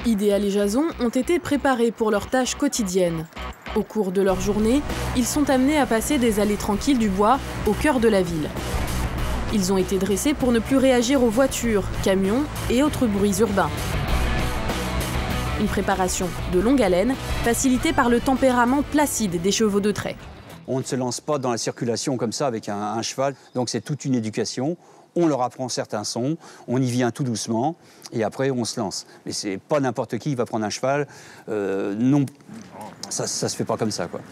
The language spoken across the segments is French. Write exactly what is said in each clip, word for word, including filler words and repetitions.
Idéal et Jason ont été préparés pour leurs tâches quotidiennes. Au cours de leur journée, ils sont amenés à passer des allées tranquilles du bois au cœur de la ville. Ils ont été dressés pour ne plus réagir aux voitures, camions et autres bruits urbains. Une préparation de longue haleine, facilitée par le tempérament placide des chevaux de trait. On ne se lance pas dans la circulation comme ça avec un, un cheval, donc c'est toute une éducation. On leur apprend certains sons, on y vient tout doucement et après on se lance. Mais c'est pas n'importe qui qui va prendre un cheval, euh, non, ça, ça se fait pas comme ça, quoi.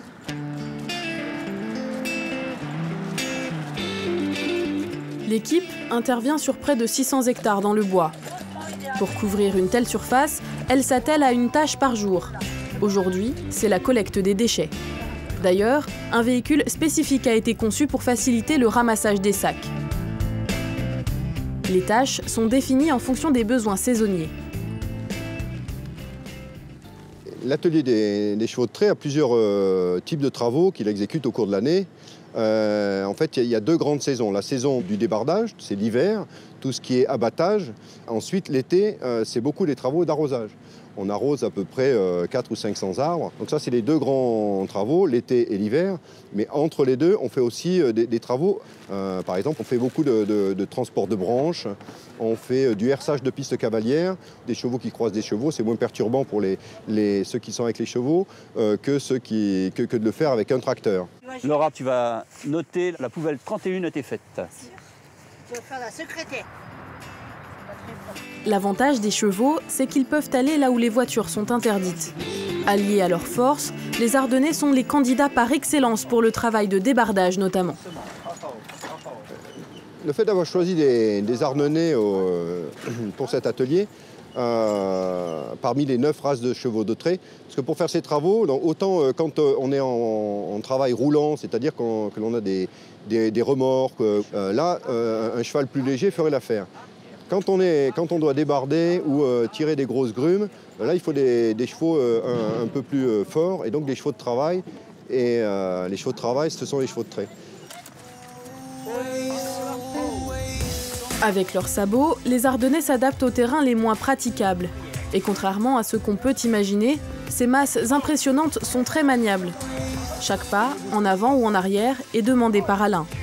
L'équipe intervient sur près de six cents hectares dans le bois. Pour couvrir une telle surface, elle s'attelle à une tâche par jour. Aujourd'hui, c'est la collecte des déchets. D'ailleurs, un véhicule spécifique a été conçu pour faciliter le ramassage des sacs. Les tâches sont définies en fonction des besoins saisonniers. L'atelier des, des chevaux de trait a plusieurs euh, types de travaux qu'il exécute au cours de l'année. Euh, en fait, il y, y a deux grandes saisons. La saison du débardage, c'est l'hiver, tout ce qui est abattage. Ensuite, l'été, euh, c'est beaucoup des travaux d'arrosage. On arrose à peu près euh, quatre ou cinq cents arbres. Donc ça, c'est les deux grands travaux, l'été et l'hiver. Mais entre les deux, on fait aussi euh, des, des travaux. Euh, par exemple, on fait beaucoup de, de, de transport de branches. On fait euh, du herçage de pistes cavalières. Des chevaux qui croisent des chevaux, c'est moins perturbant pour les, les, ceux qui sont avec les chevaux euh, que, ceux qui, que, que de le faire avec un tracteur. Laura, tu vas noter, la poubelle trente et un a été faite. Tu vas faire la secrétaire. L'avantage des chevaux, c'est qu'ils peuvent aller là où les voitures sont interdites. Alliés à leur force, les Ardennais sont les candidats par excellence pour le travail de débardage notamment. Le fait d'avoir choisi des, des Ardennais au, pour cet atelier, euh, parmi les neuf races de chevaux de trait, parce que pour faire ces travaux, donc autant euh, quand euh, on est en, en travail roulant, c'est-à-dire que l'on a des, des, des remorques, euh, là, euh, un cheval plus léger ferait l'affaire. Quand on, est, quand on doit débarder ou euh, tirer des grosses grumes, là il faut des, des chevaux euh, un, un peu plus euh, forts et donc des chevaux de travail. Et euh, les chevaux de travail, ce sont les chevaux de trait. Avec leurs sabots, les Ardennais s'adaptent aux terrains les moins praticables. Et contrairement à ce qu'on peut imaginer, ces masses impressionnantes sont très maniables. Chaque pas, en avant ou en arrière, est demandé par Alain.